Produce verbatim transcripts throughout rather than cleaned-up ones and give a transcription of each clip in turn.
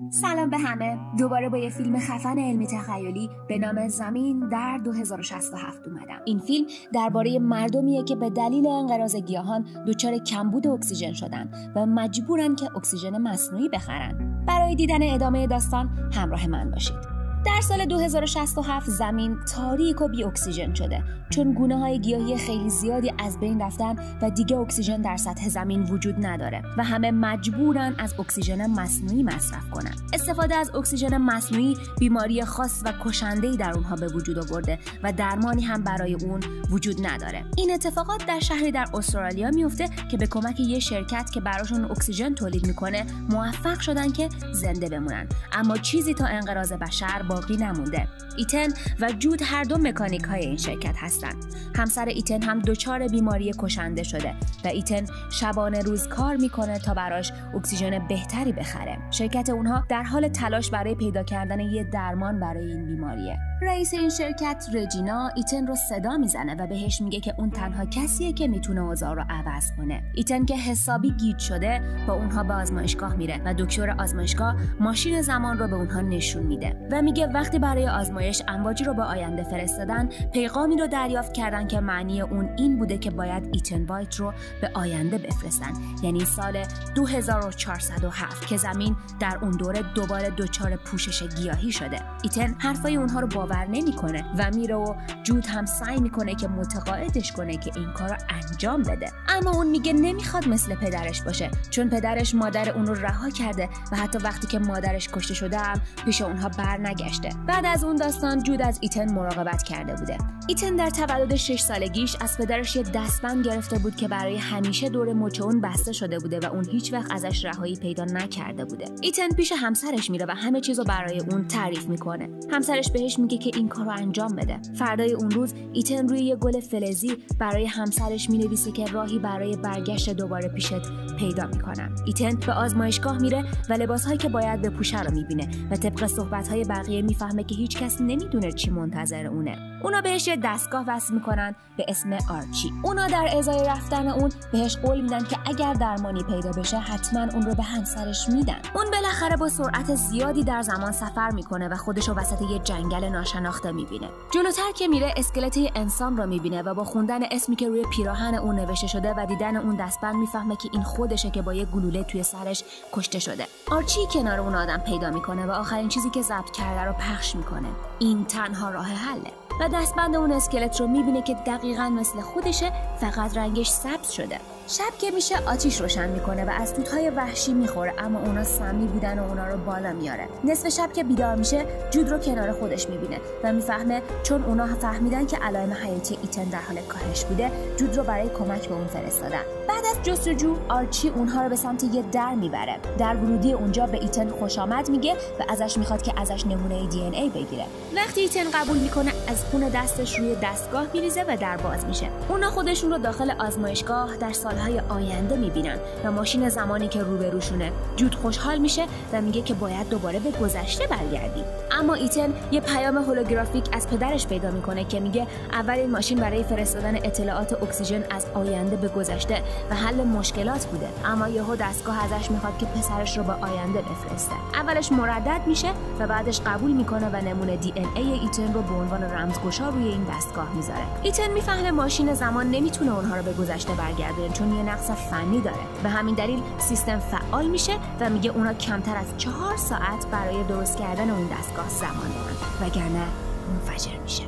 سلام به همه. دوباره با یه فیلم خفن علمی تخیلی به نام زمین در دو هزار و شصت و هفت اومدم. این فیلم درباره مردمیه که به دلیل انقراض گیاهان دچار کمبود اکسیژن شدن و مجبورن که اکسیژن مصنوعی بخرن. برای دیدن ادامه داستان همراه من باشید. در سال دو هزار و شصت و هفت زمین تاریک و بی اکسیژن شده چون گونه‌های گیاهی خیلی زیادی از بین رفتن و دیگه اکسیژن در سطح زمین وجود نداره و همه مجبورن از اکسیژن مصنوعی مصرف کنن. استفاده از اکسیژن مصنوعی بیماری خاص و کشنده‌ای در اونها به وجود آورده و درمانی هم برای اون وجود نداره. این اتفاقات در شهری در استرالیا میفته که به کمک یه شرکت که براشون اکسیژن تولید میکنه موفق شدن که زنده بمونن، اما چیزی تا انقراض بشر باقی نمونده. ایتن و جود هر دو مکانیک های این شرکت هستن. همسر ایتن هم دچار بیماری کشنده شده و ایتن شبانه روز کار میکنه تا براش اکسیژن بهتری بخره. شرکت اونها در حال تلاش برای پیدا کردن یه درمان برای این بیماریه. رئیس این شرکت رجینا ایتن رو صدا میزنه و بهش میگه که اون تنها کسیه که میتونه اوضاع رو عوض کنه. ایتن که حسابی گیج شده با اونها به آزمایشگاه میره و دکتر آزمایشگاه ماشین زمان رو به اونها نشون میده و میگه وقتی برای آزمایش امواجی رو به آینده فرستادن، پیغامی رو دریافت کردن که معنی اون این بوده که باید ایتن وایت رو به آینده بفرستن، یعنی سال دو هزار و چهارصد و هفت که زمین در اون دوره دوباره دچار پوشش گیاهی شده. ایتن حرفای اونها رو باور نمیکنه و میره و جود هم سعی میکنه که متقاعدش کنه که این کارو انجام بده، اما اون میگه نمیخواد مثل پدرش باشه چون پدرش مادر اون رو رها کرده و حتی وقتی که مادرش کشته شده هم پیش اونها برنگشته. بعد از اون داستان جود از ایتن مراقبت کرده بوده. ایتن در تولد شش سالگیش از پدرش یه دستبند گرفته بود که برای همیشه دور مچ اون بسته شده بوده و اون هیچ وقت ازش رهایی پیدا نکرده بوده. ایتن پیش همسرش میره و همه چیزو برای اون تعریف میکنه. همسرش بهش میگه که این کارو انجام بده. فردای اون روز ایتن روی یه گل فلزی برای همسرش مینویسه که راهی برای برگشت دوباره پیشت پیدا میکنم. ایتن به آزمایشگاه میره و لباسهایی که باید بپوشه رو میبینه و طبق صحبت‌های بقیه میفهمه که هیچ کس نمیدونه چی منتظر اونه. اونا بهش یه دستگاه وصل میکنن به اسم آرچی. اونا در ازای رفتن اون بهش قول میدن که اگر درمانی پیدا بشه حتما اون رو به همسرش میدن. اون بالاخره با سرعت زیادی در زمان سفر میکنه و خودش رو وسط یه جنگل ناشناخته میبینه. جلوتر که میره اسکلت یه انسان رو میبینه و با خوندن اسمی که روی پیراهن اون نوشته شده و دیدن اون دستبند میفهمه که این خودشه که با یه گلوله توی سرش کشته شده. آرچی کنار اون آدم پیدا میکنه و آخرین چیزی که ضبط کرده رو پخش میکنه. این تنها راه حله. و دستبند اون اسکلت رو میبینه که دقیقاً مثل خودشه، فقط رنگش سبز شده. شب که میشه آتیش روشن میکنه و از توت‌های وحشی میخوره، اما اونا سمی بودن و اونا رو بالا میاره. نصف شب که بیدار میشه جود رو کنار خودش میبینه و میفهمه چون اونا فهمیدن که علائم حیاتی ایتن در حال کاهش بوده، جود رو برای کمک به اون فرستادن. بعد از جستجو آرچی اونها رو به سمت یه در میبره. در ورودی اونجا به ایتن خوش آمد میگه و ازش میخواد که ازش نمونه دی ان ای بگیره. وقتی ایتن قبول میکنه از خون دستش روی دستگاه میریزه و در باز میشه. اونا خودشون رو داخل آزمایشگاه در سالهای آینده میبینن و ماشین زمانی که روبروشونه. جود خوشحال میشه و میگه که باید دوباره به گذشته برگردیم، اما ایتن یه پیام هولوگرافیک از پدرش پیدا میکنه که میگه اولین ماشین برای فرستادن اطلاعات اکسیژن از آینده به گذشته و حل مشکلات بوده، اما یهو دستگاه ازش میخواد که پسرش رو به آینده بفرسته. اولش مردد میشه و بعدش قبول میکنه و نمونه دی ان ای ایتن رو به عنوان رمزگشا روی این دستگاه میذاره. ایتن میفهمه ماشین زمان نمیتونه اونها رو به گذشته برگردونه چون یه نقص فنی داره. به همین دلیل سیستم فعال میشه و میگه اونا کمتر از چهار ساعت برای درست کردن اون دستگاه زمان دارن وگرنه منفجر میشه.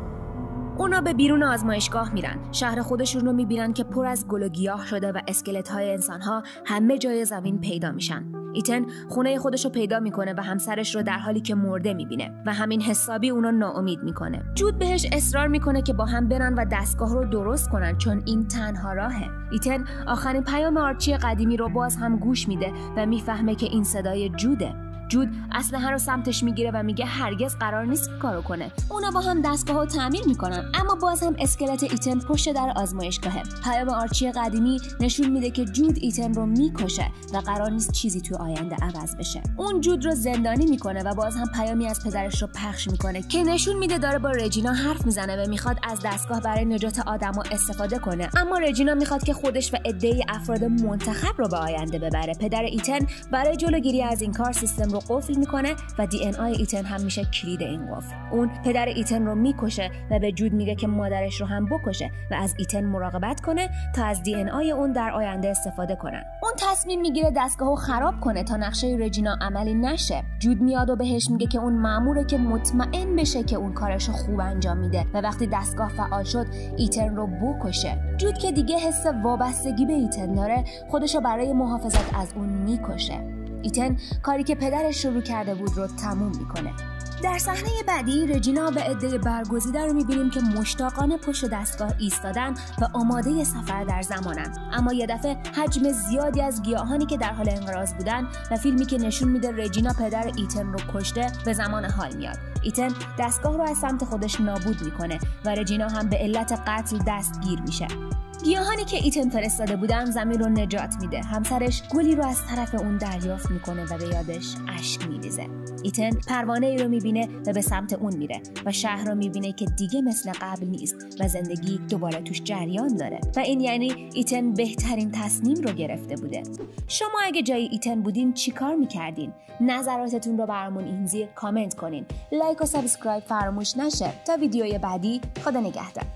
اونا به بیرون آزمایشگاه میرن. شهر خودشون رو میبینن که پر از گل و گیاه شده و اسکلت های انسان ها همه جای زمین پیدا میشن. ایتن خونه خودش رو پیدا میکنه و همسرش رو در حالی که مرده میبینه و همین حسابی اونو ناامید میکنه. جود بهش اصرار میکنه که با هم برن و دستگاه رو درست کنن چون این تنها راهه. ایتن آخرین پیام آرچی قدیمی رو باز هم گوش میده و میفهمه که این صدای جوده. جود اسلحه رو سمتش میگیره و میگه هرگز قرار نیست کارو کنه. اونا با هم دستگاهو تعمیر میکنن، اما باز هم اسکلت ایتن پشت در آزمایشگاهه. پیام آرچی قدیمی نشون میده که جود ایتن رو میکشه و قرار نیست چیزی تو آینده عوض بشه. اون جود رو زندانی میکنه و باز هم پیامی از پدرش رو پخش میکنه که نشون میده داره با رجینا حرف میزنه و میخواد از دستگاه برای نجات آدمو استفاده کنه، اما رجینا میخواد که خودش و عده‌ای افراد منتخب رو به آینده ببره. پدر ایتن برای جلوگیری از این کار سیستم رو قفل میکنه و دی ان آی ایتن هم میشه کلید این قفل. اون پدر ایتن رو میکشه و به جود میگه که مادرش رو هم بکشه و از ایتن مراقبت کنه تا از دی ان آی اون در آینده استفاده کنن. اون تصمیم میگیره دستگاهو خراب کنه تا نقشه رجینا عملی نشه. جود میاد و بهش میگه که اون مأموره که مطمئن بشه که اون کارشو خوب انجام میده و وقتی دستگاه فعال شد ایتن رو بکشه. جود که دیگه حس وابستگی به ایتن داره خودشو برای محافظت از اون میکشه. ایتن کاری که پدرش شروع کرده بود رو تموم میکنه. در صحنه بعدی رجینا و عده برگزیده رو میبینیم که مشتاقانه پشت دستگاه ایستادن و آماده سفر در زمانن، اما یه دفعه حجم زیادی از گیاهانی که در حال انقراض بودن و فیلمی که نشون میده رجینا پدر ایتن رو کشته به زمان حال میاد. ایتن دستگاه رو از سمت خودش نابود میکنه و رجینا هم به علت قتل دستگیر میشه. گیاهانی که ایتن فرستاده بودن زمین رو نجات میده. همسرش گلی رو از طرف اون دریافت میکنه و به یادش اشک میریزه. ایتن پروانه ای رو میبینه و به سمت اون میره و شهر رو میبینه که دیگه مثل قبل نیست و زندگی دوباره توش جریان داره و این یعنی ایتن بهترین تصمیم رو گرفته بوده. شما اگه جای ایتن بودین چیکار میکردین؟ نظراتتون رو برامون این زیر کامنت کنین. لایک و سابسکرایب فراموش نشه. تا ویدیوی بعدی، خدا نگهدار.